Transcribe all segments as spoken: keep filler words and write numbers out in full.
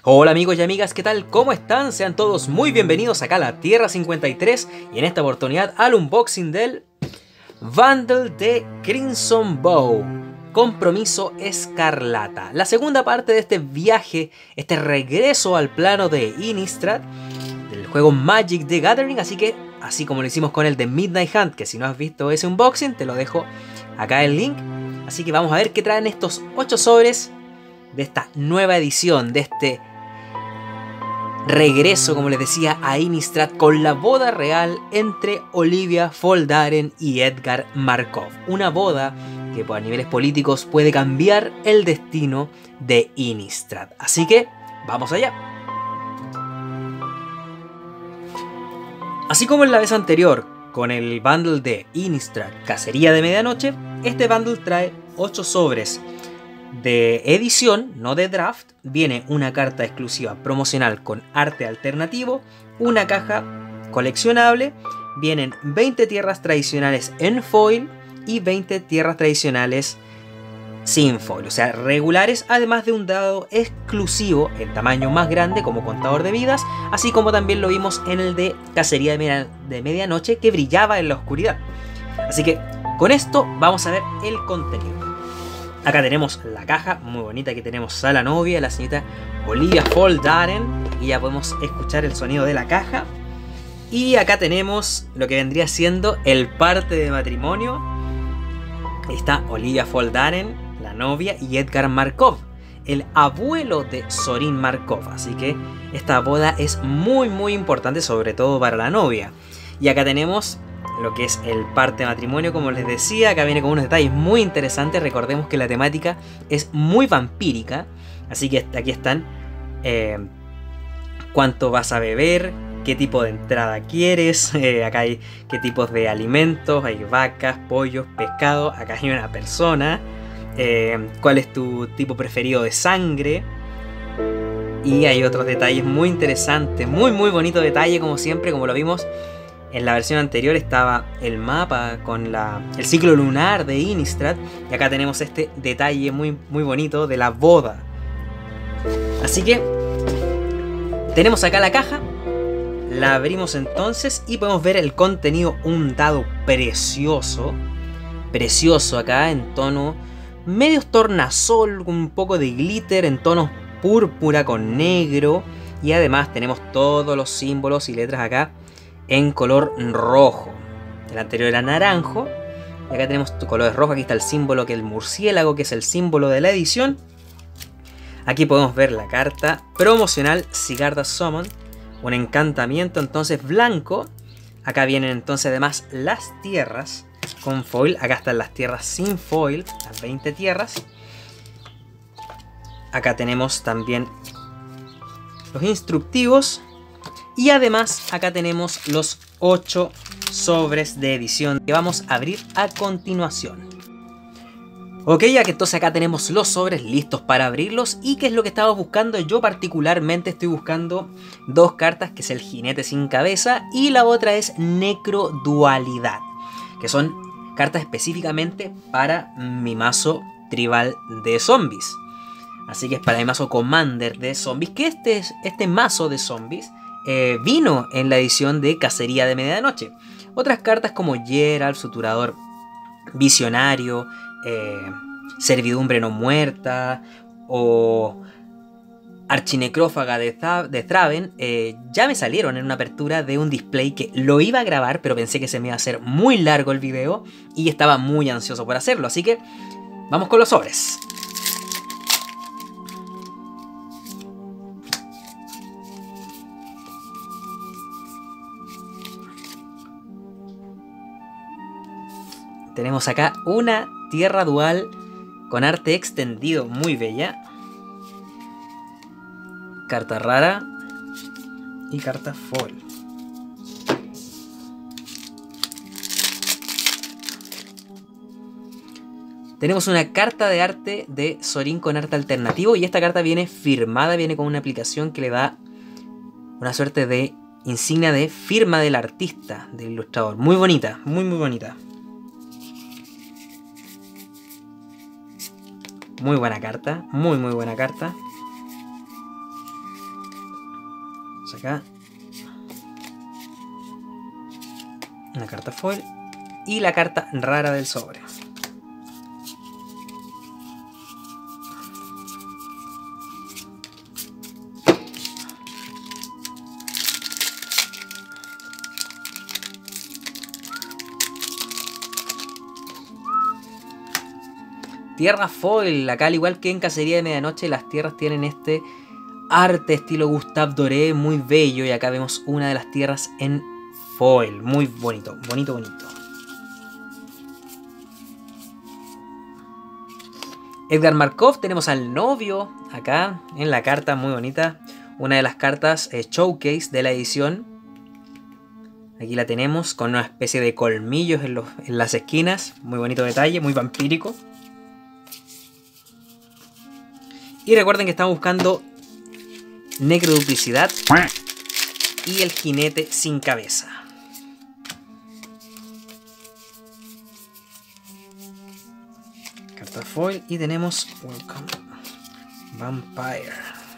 Hola amigos y amigas, ¿qué tal? ¿Cómo están? Sean todos muy bienvenidos acá a la Tierra cincuenta y tres y en esta oportunidad al unboxing del Bundle de Crimson Bow, Compromiso Escarlata. La segunda parte de este viaje, este regreso al plano de Innistrad, del juego Magic the Gathering, así que, así como lo hicimos con el de Midnight Hunt, que si no has visto ese unboxing, te lo dejo acá el link. Así que vamos a ver qué traen estos ocho sobres de esta nueva edición, de este regreso, como les decía, a Innistrad con la boda real entre Olivia Voldaren y Edgar Markov. Una boda que pues, a niveles políticos puede cambiar el destino de Innistrad. Así que, vamos allá. Así como en la vez anterior, con el bundle de Innistrad Cacería de Medianoche, este bundle trae ocho sobres de edición, no de draft. Viene una carta exclusiva promocional con arte alternativo, una caja coleccionable, vienen veinte tierras tradicionales en foil y veinte tierras tradicionales sin foil, o sea, regulares, además de un dado exclusivo en tamaño más grande como contador de vidas, así como también lo vimos en el de Cacería de, Media de Medianoche, que brillaba en la oscuridad. Así que con esto vamos a ver el contenido. Acá tenemos la caja, muy bonita, aquí tenemos a la novia, la señorita Olivia Voldaren, y ya podemos escuchar el sonido de la caja. Y acá tenemos lo que vendría siendo el parte de matrimonio. Ahí está Olivia Voldaren, la novia, y Edgar Markov, el abuelo de Zorin Markov. Así que esta boda es muy muy importante, sobre todo para la novia. Y acá tenemos lo que es el parte de matrimonio, como les decía. Acá viene con unos detalles muy interesantes. Recordemos que la temática es muy vampírica, así que aquí están eh, cuánto vas a beber, qué tipo de entrada quieres, eh, acá hay qué tipos de alimentos, hay vacas, pollos, pescado, acá hay una persona, eh, cuál es tu tipo preferido de sangre, y hay otros detalles muy interesantes, muy muy bonito detalle, como siempre, como lo vimos en la versión anterior. Estaba el mapa con la, el ciclo lunar de Innistrad, y acá tenemos este detalle muy, muy bonito de la boda. Así que tenemos acá la caja, la abrimos entonces y podemos ver el contenido. Un dado precioso, precioso acá en tono medio tornasol, con un poco de glitter, en tonos púrpura con negro, y además tenemos todos los símbolos y letras acá en color rojo. El anterior era naranjo, y acá tenemos tu color rojo. Aquí está el símbolo, que es el murciélago, que es el símbolo de la edición. Aquí podemos ver la carta promocional Sigarda Summon, un encantamiento entonces blanco. Acá vienen entonces además las tierras con foil. Acá están las tierras sin foil, las veinte tierras. Acá tenemos también los instructivos. Y además acá tenemos los ocho sobres de edición que vamos a abrir a continuación. Ok, ya que entonces acá tenemos los sobres listos para abrirlos. ¿Y qué es lo que estaba buscando? Yo particularmente estoy buscando dos cartas, que es el Jinete sin Cabeza y la otra es Necrodualidad, que son cartas específicamente para mi mazo tribal de zombies. Así que es para mi mazo Commander de zombies, que este, este mazo de zombies Eh, vino en la edición de Cacería de Medianoche. Otras cartas como Geralt, Suturador Visionario, eh, Servidumbre no muerta o Archinecrófaga de, de Thraben eh, ya me salieron en una apertura de un display que lo iba a grabar, pero pensé que se me iba a hacer muy largo el video y estaba muy ansioso por hacerlo. Así que vamos con los sobres. Tenemos acá una tierra dual con arte extendido muy bella. Carta rara y carta foil. Tenemos una carta de arte de Zorin con arte alternativo, y esta carta viene firmada, viene con una aplicación que le da una suerte de insignia de firma del artista, del ilustrador. Muy bonita, muy muy bonita. Muy buena carta, muy muy buena carta. Acá. Una carta foil. Y la carta rara del sobre. Tierra foil. Acá, al igual que en Cacería de Medianoche, las tierras tienen este arte estilo Gustave Doré muy bello. Y acá vemos una de las tierras en foil. Muy bonito, bonito, bonito. Edgar Markov, tenemos al novio acá en la carta, muy bonita. Una de las cartas eh, showcase de la edición. Aquí la tenemos con una especie de colmillos en, los, en las esquinas. Muy bonito detalle, muy vampírico. Y recuerden que estamos buscando Necroduplicidad y el jinete sin cabeza. Carta foil y tenemos Welcome Vampire.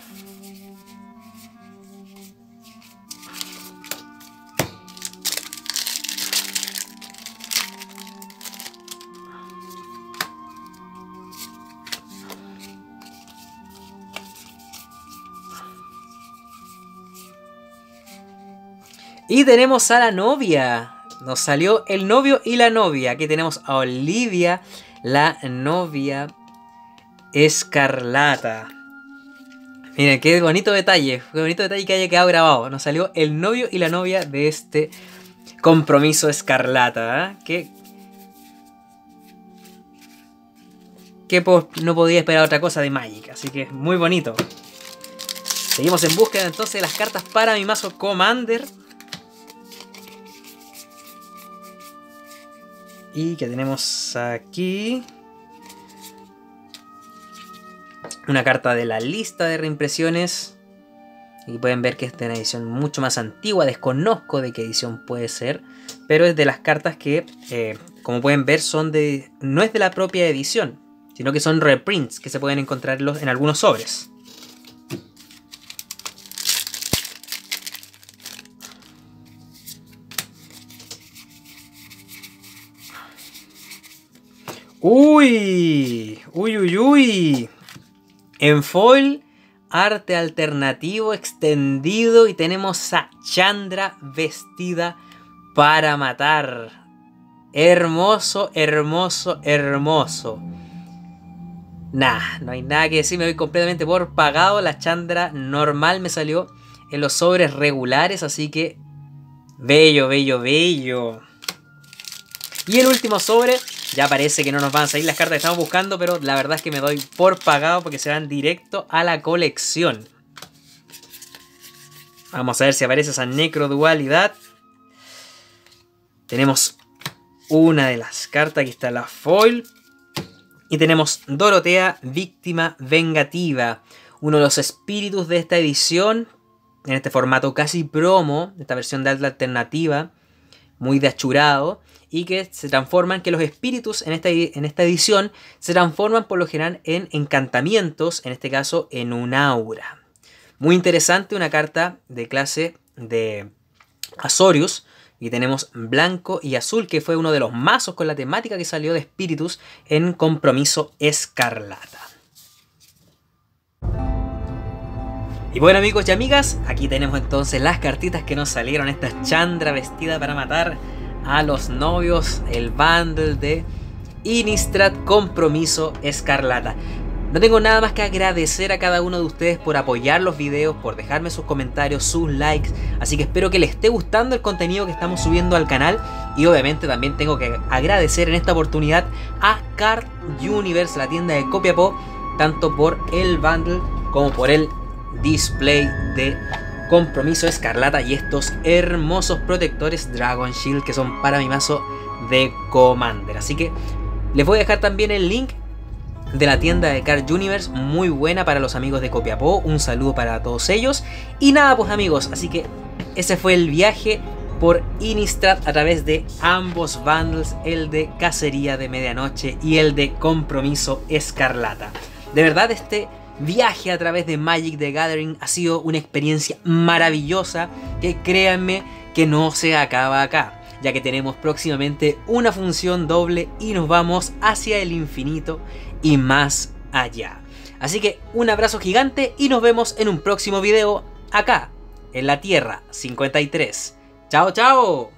Y tenemos a la novia. Nos salió el novio y la novia. Aquí tenemos a Olivia, la novia escarlata. Miren, qué bonito detalle. Qué bonito detalle que haya quedado grabado. Nos salió el novio y la novia de este compromiso escarlata. ¿eh? Que, que no podía esperar otra cosa de Magic. Así que muy bonito. Seguimos en búsqueda entonces de las cartas para mi mazo Commander. Y que tenemos aquí una carta de la lista de reimpresiones. Y pueden ver que esta es una edición mucho más antigua. Desconozco de qué edición puede ser, pero es de las cartas que, eh, como pueden ver, son de no es de la propia edición, sino que son reprints que se pueden encontrar en algunos sobres. Uy, uy, uy, uy. En foil, arte alternativo extendido y tenemos a Chandra vestida para matar. Hermoso, hermoso, hermoso. Nah, no hay nada que decir, me voy completamente por pagado. La Chandra normal me salió en los sobres regulares, así que bello, bello, bello. Y el último sobre, ya parece que no nos van a salir las cartas que estamos buscando, pero la verdad es que me doy por pagado porque se van directo a la colección. Vamos a ver si aparece esa necrodualidad. Tenemos una de las cartas, aquí está la foil. Y tenemos Dorotea, víctima vengativa. Uno de los espíritus de esta edición, en este formato casi promo, esta versión de alta alternativa, muy de achurado. Y que se transforman, que los espíritus en esta, en esta edición se transforman por lo general en encantamientos, en este caso en un aura. Muy interesante, una carta de clase de Azorius. Y tenemos blanco y azul, que fue uno de los mazos con la temática que salió de espíritus en Compromiso Escarlata. Y bueno, amigos y amigas, aquí tenemos entonces las cartitas que nos salieron. Esta Chandra vestida para matar a los novios, el bundle de Innistrad Compromiso Escarlata. No tengo nada más que agradecer a cada uno de ustedes por apoyar los videos, por dejarme sus comentarios, sus likes. Así que espero que les esté gustando el contenido que estamos subiendo al canal. Y obviamente también tengo que agradecer en esta oportunidad a Card Universe, la tienda de Copiapó, tanto por el bundle como por el display de Compromiso Escarlata y estos hermosos protectores Dragon Shield que son para mi mazo de Commander. Así que les voy a dejar también el link de la tienda de Card Universe, muy buena para los amigos de Copiapó. Un saludo para todos ellos. Y nada pues amigos, así que ese fue el viaje por Innistrad a través de ambos bundles, el de Cacería de Medianoche y el de Compromiso Escarlata. De verdad este viaje a través de Magic the Gathering ha sido una experiencia maravillosa que créanme que no se acaba acá, ya que tenemos próximamente una función doble y nos vamos hacia el infinito y más allá. Así que un abrazo gigante y nos vemos en un próximo video acá, en la Tierra cincuenta y tres. ¡Chao, chao!